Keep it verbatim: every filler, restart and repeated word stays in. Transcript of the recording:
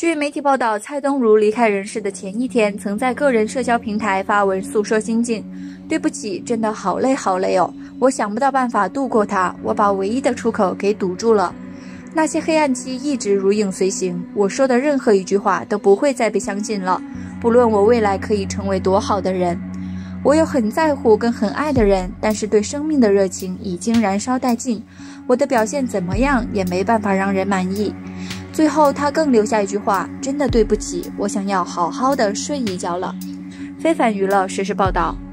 据媒体报道，蔡东如离开人世的前一天，曾在个人社交平台发文诉说心境：“对不起，真的好累好累哦，我想不到办法度过它，我把唯一的出口给堵住了。那些黑暗期一直如影随形，我说的任何一句话都不会再被相信了，不论我未来可以成为多好的人。我有很在乎跟很爱的人，但是对生命的热情已经燃烧殆尽，我的表现怎么样也没办法让人满意。”最后他更留下一句话：“真的对不起，我想要好好的睡一觉了。”非凡娱乐实时报道。